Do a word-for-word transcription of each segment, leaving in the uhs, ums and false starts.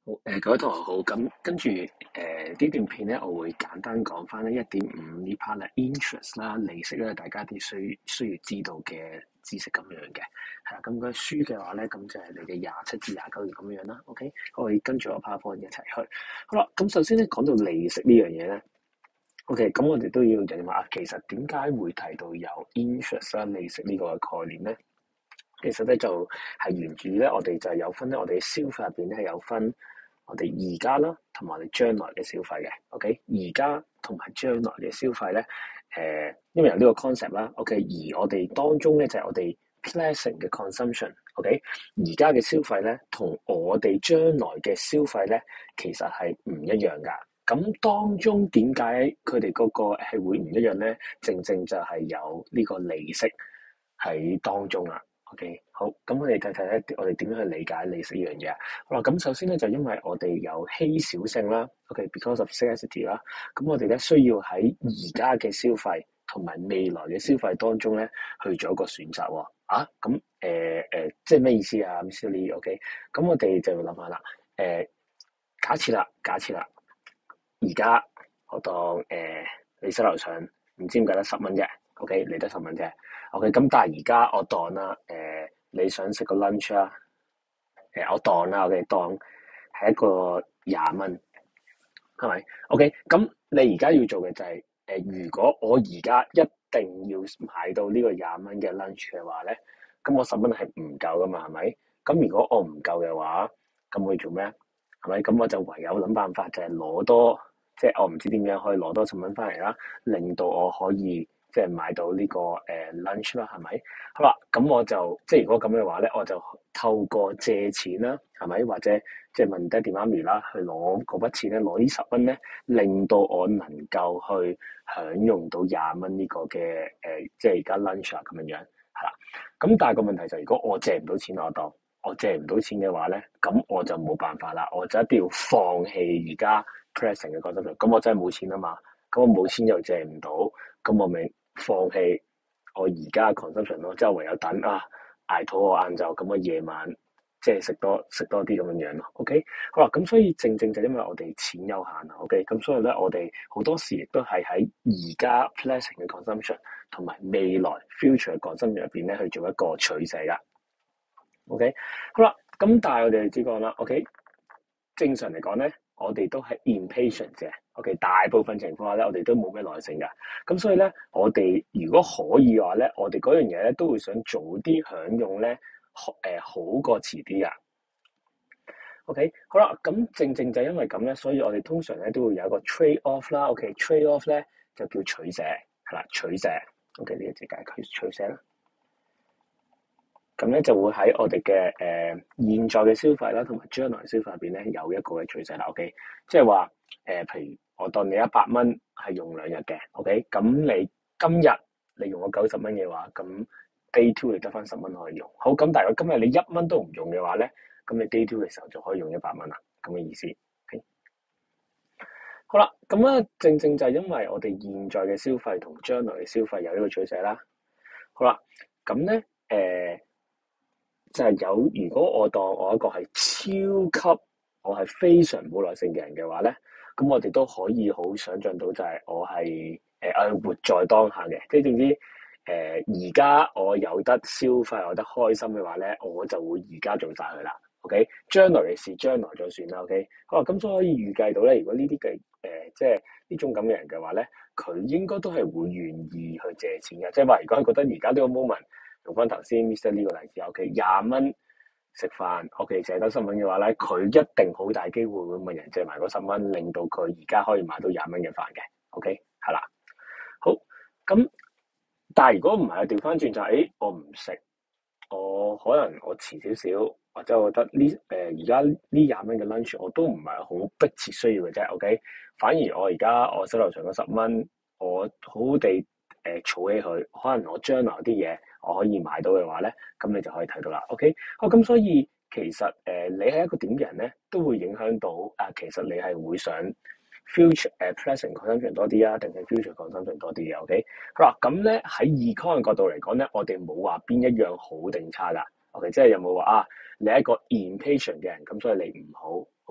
好，誒各位同學好，咁跟住誒呢段片咧，我會簡單講翻咧一點五呢 part 咧 interest 啦、利息咧，大家啲需需要知道嘅知識咁樣嘅，係啦。咁個書嘅話咧，咁就係你嘅廿七至廿九頁咁樣啦。OK，可以跟住我 PowerPoint 一齊去。好啦，咁首先咧講到利息呢樣嘢咧，OK，咁我哋都要認話，其實點解會提到有 interest 啦、利息呢個概念咧？其實咧就係源自咧，我哋就係有分咧，我哋消費入邊咧係有分。我哋而家啦，同埋我哋將來嘅消費嘅，OK？而家同埋將來嘅消費咧，誒、呃，因為有呢個 concept 啦，OK？而我哋當中咧就係、是、我哋 pleasant 嘅 consumption，OK？、Okay？而家嘅消費咧，同我哋將來嘅消費咧，其實係唔一樣噶。咁當中點解佢哋嗰個係會唔一樣咧？正正就係有呢個利息喺當中啦。OK， 好，咁我哋睇睇咧，我哋點樣去理解利息呢樣嘢？好啦，咁首先咧就因為我哋有稀少性啦 ，OK，because of scarcity 啦，咁我哋咧需要喺而家嘅消費同埋未來嘅消費當中咧去做一個選擇喎。啊，咁誒誒，即係咩意思啊？Mister Lee，OK，咁我哋就要諗下啦。誒、呃，假設啦，假設啦，而家我當誒、呃、你手頭上唔知點解得十蚊啫 ，OK，你得十蚊啫。OK，咁但係而家我當啦，誒、呃，你想食個 lunch 啦，誒、呃，我當啦，OK，當係一個廿蚊，係咪？OK，咁你而家要做嘅就係、是，誒、呃，如果我而家一定要買到呢個廿蚊嘅 lunch 嘅話咧，咁我十蚊係唔夠噶嘛，係咪？咁如果我唔夠嘅話，咁我要做咩？係咪？咁我就唯有諗辦法，就係攞多，即係我唔知點樣可以攞多十蚊翻嚟啦，令到我可以。即係買到呢、這個誒、呃、lunch 啦，係咪？好啦，咁我就即係如果咁嘅話咧，我就透過借錢啦，係咪？或者即係問爹哋媽咪啦，去攞嗰筆錢咧，攞呢十蚊咧，令到我能夠去享用到廿蚊呢個嘅誒、呃，即係而家 lunch 啊咁樣樣，係啦。咁但係個問題就係、是，如果我借唔到錢，我當我借唔到錢嘅話咧，咁我就冇辦法啦，我就一定要放棄而家 present 嘅 consumption。咁我真係冇錢啊嘛，咁我冇錢又借唔到，咁我咪放棄我而家 consumption 咯，即係唯有等啊，捱肚餓晏晝，咁我夜晚即係食多食多啲咁樣樣咯。OK， 好啦，咁所以正正就因為我哋錢有限啊。OK，咁所以咧我哋好多時亦都係喺而家 pleasant 嘅 consumption 同埋未來 future 嘅 consumption 入邊咧去做一個取捨噶。OK， 好啦，咁但係我哋知講啦。OK， 正常嚟講咧，我哋都係 impatient 嘅。OK， 大部分情況下咧，我哋都冇咩耐性㗎。咁所以咧，我哋如果可以嘅話咧，我哋嗰樣嘢咧都會想早啲享用咧，誒、呃、好過遲啲㗎。OK， 好啦，咁正正就因為咁咧，所以我哋通常咧都會有一個 trade off 啦。OK，trade off 咧就叫取捨，係啦，取捨。OK，呢個就解佢取捨啦。咁咧就會喺我哋嘅誒現在嘅消費啦，同埋將來消費入邊咧有一個嘅取捨啦。OK，即係話誒，譬如我當你一百蚊係用兩日嘅，OK，咁你今日你用咗九十蚊嘅話，咁 day two 你得翻十蚊可以用。好，咁但係今日你一蚊都唔用嘅話咧，咁你 day two 嘅時候就可以用一百蚊啦，咁嘅意思。OK，好啦，咁咧正正就係因為我哋現在嘅消費同將來嘅消費有呢個取捨啦。好啦，咁咧誒。就係有，如果我當我一個係超級，我係非常冇耐性嘅人嘅話咧，咁我哋都可以好想像到就係我係誒我活在當下嘅，即係總之誒而家我有得消費，有得開心嘅話咧，我就會而家做晒佢啦。OK，將來嘅事將來再算啦。OK， 好啦，咁所以可以預計到咧，如果呢啲嘅誒即係呢種咁嘅人嘅話咧，佢應該都係會願意去借錢嘅，即係話如果佢覺得而家呢個 moment。用翻頭先 Mister 呢個例子 ，OK， 廿蚊食飯 ，OK， 借得十蚊嘅話咧，佢一定好大機會會問人借埋嗰十蚊，令到佢而家可以買到廿蚊嘅飯嘅 ，OK， 係啦。好，咁但係如果唔係，調翻轉就係、是，誒，我唔食，我可能我遲少少，或者我覺得呢誒而家呢廿蚊嘅 lunch 我都唔係好迫切需要嘅啫 ，OK， 反而我而家我手頭上嗰十蚊，我好好地誒儲起佢，可能我將來啲嘢。我可以買到嘅話咧，咁你就可以睇到啦。OK， 好，咁所以其實誒、呃、你係一個點嘅人咧，都會影響到啊、呃。其實你係會想 future 誒、uh, present consumption 多啲啊，定係 future consumption 多啲嘅。OK， 好啦，咁咧喺 econ 嘅角度嚟講咧，我哋冇話邊一樣好定差㗎。OK，即係有冇話啊？你係一個 impatient 嘅人，咁所以你唔好。OK。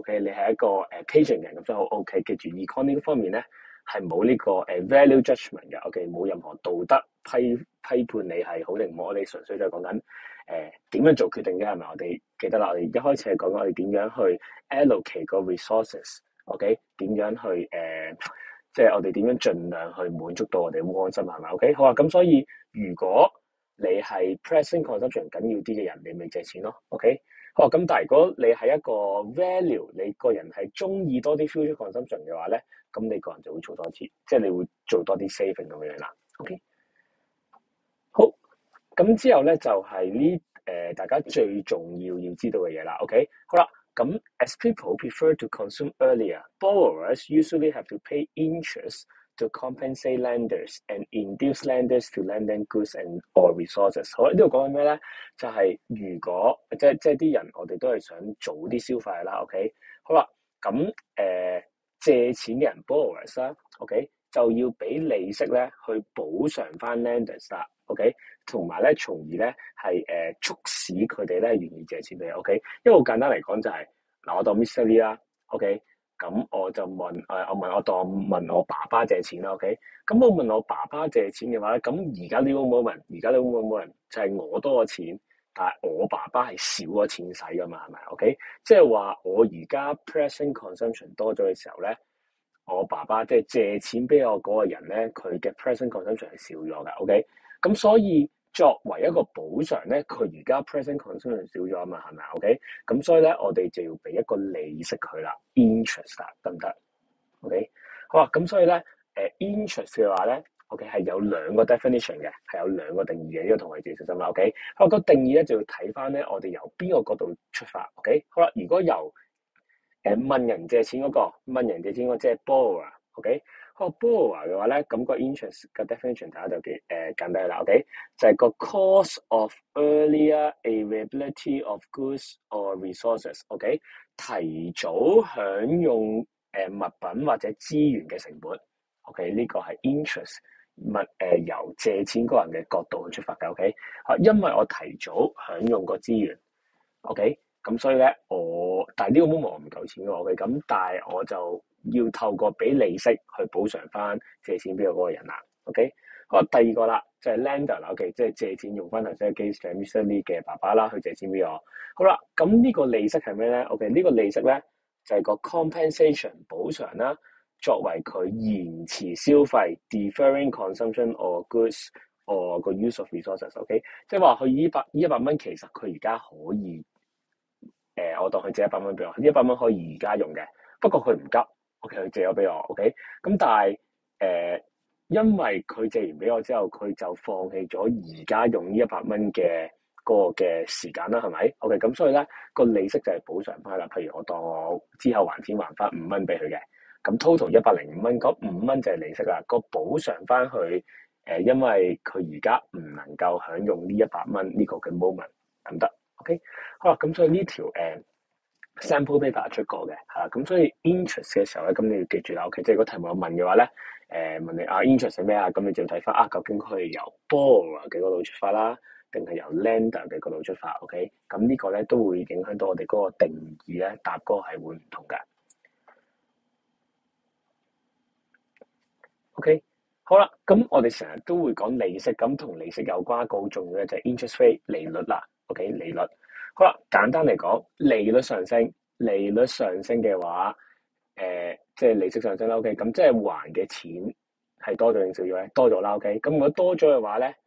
OK，你係一個誒、呃、patient 人咁所以好 OK。記住 econ 呢方面咧係冇呢個誒、呃、value judgment 嘅 ，OK，冇任何道德批批判你係好定唔好，我哋純粹就係講緊誒點樣做決定嘅係咪？我哋記得啦，我哋一開始係講緊我哋點樣去 allocate 個 resources，OK，、okay? 點樣去誒、呃、即係我哋點樣盡量去滿足到我哋安心係咪 ？OK， 好啊，咁所以如果你係 present consumption 緊要啲嘅人，你咪借錢咯 ，OK。好，咁但係如果你係一個 value，你個人係中意多啲 future consumption 嘅話咧，咁你個人就會做多次，即係你會做多啲 saving 咁樣啦。OK， 好，咁之後咧就係呢誒大家最重要要知道嘅嘢啦。OK， 好啦，咁 as people prefer to consume earlier, borrowers usually have to pay interest to compensate lenders and induce lenders to lend them goods and or resources。好，呢度講緊咩咧？就係、是、如果即係即係啲人，我哋都係想早啲消費啦。OK， 好啦，咁誒、呃、借錢嘅人 borrowers 啦 ，OK 就要俾利息咧去補償翻 lenders 啦。OK， 同埋咧，從而咧係誒促使佢哋咧願意借錢俾你。OK， 因為好簡單嚟講就係、是、嗱，我當 Mister Lee 啦。OK。咁我就問誒，我問我當問我爸爸借錢啦 ，OK？ 咁我問我爸爸借錢嘅話咧，咁而家呢個 moment，而家呢個 moment 就係我多咗錢，但係我爸爸係少咗錢使噶嘛，係咪 ？OK？ 即係話我而家 present consumption 多咗嘅時候咧，我爸爸即係借錢俾我嗰個人咧，佢嘅 present consumption 係少咗㗎 ，OK？ 咁所以作為一個補償咧，佢而家 present consumption 少咗啊嘛，係咪 OK？ 咁所以咧，我哋就要俾一個利息佢啦 ，interest 啦，得唔得 ？OK？ 好啊，咁所以咧，誒、呃、interest 嘅話咧 ，OK 係有兩個 definition 嘅，係有兩個定義嘅，呢、這個同我哋小心啦 ，OK？ 好，個定義咧就要睇翻咧，我哋由邊個角度出發 ，OK？ 好啦，如果由誒、呃、問人借錢嗰、那個，問人借錢嗰個即係 borrower，OK？ 個 borrower 嘅話咧，咁、那個 interest 嘅 definition 大家就幾誒、呃、簡單啦 ，OK？ 就係個 cost of earlier availability of goods or resources，OK？、Okay? 提早享用誒、呃、物品或者資源嘅成本 ，OK？ 呢個係 interest 物誒、呃、由借錢嗰人嘅角度去出發嘅 ，OK？ 啊，因為我提早享用個資源 ，OK？咁所以咧，我但係呢個 moment 我唔夠錢嘅，OK？咁但係我就要透過俾利息去補償翻借錢俾我嗰個人啦，OK？好，第二個啦，就係 lender 啦，OK？即係借錢用翻頭先嘅 case 就係 Mister Lee 嘅爸爸啦，去借錢俾我。好啦，咁呢個利息係咩咧 ？OK？呢個利息咧就係個 compensation 補償啦，作為佢延遲消費 deferring consumption or goods or 個 use of resources，OK？ 即係話佢依百依一百蚊，其實佢而家可以。誒、呃，我當佢借一百蚊俾我，呢一百蚊可以而家用嘅，不過佢唔急 ，OK，佢借咗俾我 ，OK，咁但係誒、呃，因為佢借完俾我之後，佢就放棄咗而家用呢一百蚊嘅嗰個嘅時間啦，係咪 ？OK，咁所以咧個利息就係補償翻啦。譬如我當我之後還錢還翻五蚊俾佢嘅，咁 total 一百零五蚊，嗰五蚊就係利息啦。個補償翻佢誒，因為佢而家唔能夠享用呢一百蚊呢個嘅 moment， 得唔得？OK， 好啦，咁所以呢條誒、呃、sample paper 出過嘅，係啦，咁所以 interest 嘅時候咧，咁你要記住啦。OK， 即係如果題目有問嘅話咧，誒、呃、問你啊 interest 係咩啊？咁你就要睇翻啊，究竟佢係由 borrower 嘅嗰度出發啦，定係由 lender 嘅嗰度出發 ？OK， 咁呢個咧都會影響到我哋嗰個定義咧，答嗰個係會唔同㗎。OK， 好啦，咁我哋成日都會講利息，咁同利息有關一個好重要嘅就係 interest rate 利率啦。OK， 利率。好啦，簡單嚟講，利率上升，利率上升嘅話，誒、呃，即係利息上升啦。OK，咁即係還嘅錢係多咗定少咗咧？多咗啦。OK，咁如果多咗嘅話咧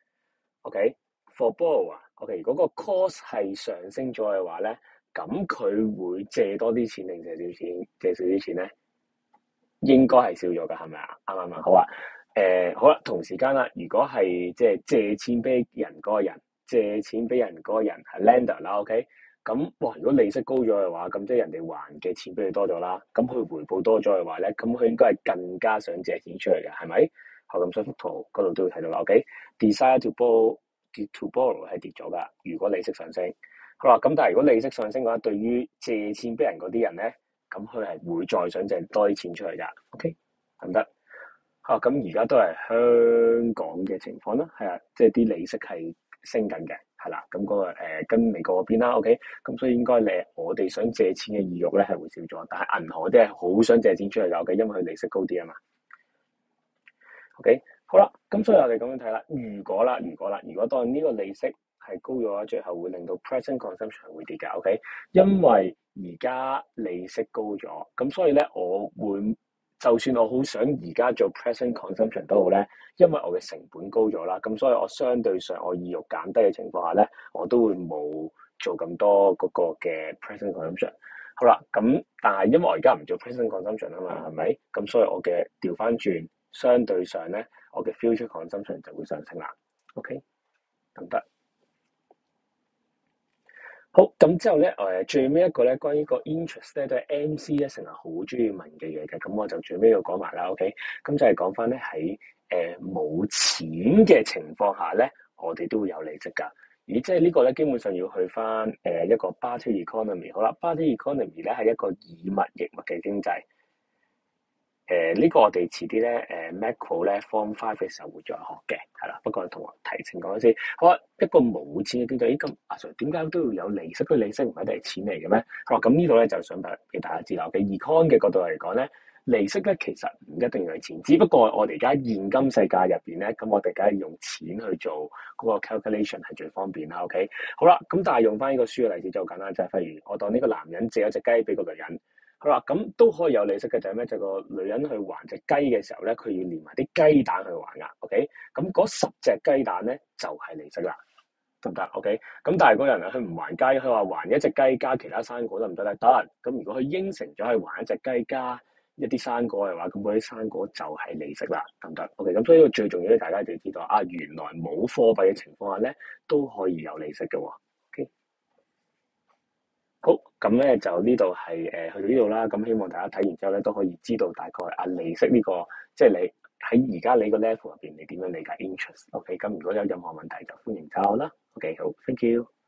，OK，for borrower，OK，如果個 cost 係上升咗嘅話咧，咁佢會借多啲錢定借少錢？借少啲錢咧？應該係少咗㗎，係咪啊？啱唔啱？好啊，誒、呃，好啦，同時間啦，如果係即係借錢俾人嗰個人。借錢俾人嗰個人係 lender 啦 ，OK，咁哇，如果利息高咗嘅話，咁即係人哋還嘅錢俾佢多咗啦，咁佢回報多咗嘅話咧，咁佢應該係更加想借錢出嚟嘅，係咪？好，咁所以幅圖嗰度都會睇到啦 ，OK，desire to borrow to borrow 係跌咗噶，如果利息上升，好啦，咁但係如果利息上升嘅話，對於借錢俾人嗰啲人咧，咁佢係會再想借多啲錢出嚟噶 ，OK， 得唔得？好，咁而家都係香港嘅情況啦，係啊，即係啲利息係升緊嘅係啦，咁嗰、個、呃、跟美國嗰邊啦，OK，咁所以應該你我哋想借錢嘅意欲咧係會少咗，但係銀行啲係好想借錢出嚟嘅，因為佢利息高啲啊嘛。OK，好啦，咁所以我哋咁樣睇啦，如果啦，如果啦，如果當呢個利息係高咗，最後會令到 present consumption 會跌嘅，OK，因為而家利息高咗，咁所以咧我會就算我好想而家做 present consumption 都好咧，因為我嘅成本高咗啦，咁所以我相對上我意欲減低嘅情況下咧，我都會冇做咁多嗰個嘅 present consumption。好啦，咁但係因為我而家唔做 present consumption 啊嘛，係咪？咁所以我嘅調翻轉。相對上咧，我嘅 future consumption 就會上升啦。OK，得唔得？好，咁之後咧，誒最尾一個咧，關於個 interest 咧，都係 M C 咧成日好中意問嘅嘢嘅，咁我就最尾要講埋啦。OK，咁就係講翻咧喺誒冇錢嘅情況下咧，我哋都會有利息㗎。而即係呢個咧，基本上要去翻誒、呃、一個 barter economy。好啦，barter economy 咧係一個以物易物嘅經濟。誒、呃這個、呢個我哋遲啲咧，誒 macro 咧 form five 嘅時候會再學嘅，係啦。不過同學提前講先，好啊，一個冇錢嘅經濟，咦咁阿 Sir 點解都要有利息？佢利息唔係一定係錢嚟嘅咩？好啊，咁呢度咧就想俾大家知啦。嘅 econ 嘅角度嚟講咧，利息咧其實唔一定係錢，只不過我哋而家現今世界入邊咧，咁我哋梗係用錢去做嗰個 calculation 係最方便啦。OK，好啦，咁但係用翻呢個書嘅例子就好簡單，就係、是、譬如我當呢個男人借咗隻雞俾個女人。好啦，咁都可以有利息嘅就係咩？就係、個女人去還隻雞嘅時候咧，佢要連埋啲雞蛋去還噶。OK，咁嗰十隻雞蛋咧就係、是、利息啦，得唔得 ？OK，咁但係嗰人啊，佢唔還雞，佢話還一隻雞加其他生果得唔得咧？得。咁如果佢應承咗係還一隻雞加一啲生果嘅話，咁嗰啲生果就係利息啦，得唔得 ？OK，咁所以最重要咧，大家一定要知道啊，原來冇貨幣嘅情況下咧都可以有利息嘅喎。OK。好，咁咧就呢度係誒去到呢度啦。咁希望大家睇完之後咧都可以知道大概啊利息呢個，即係你喺而家你個 level 入邊，你點樣理解 interest？OK，咁如果有任何問題就歡迎找我啦。OK，好，thank you。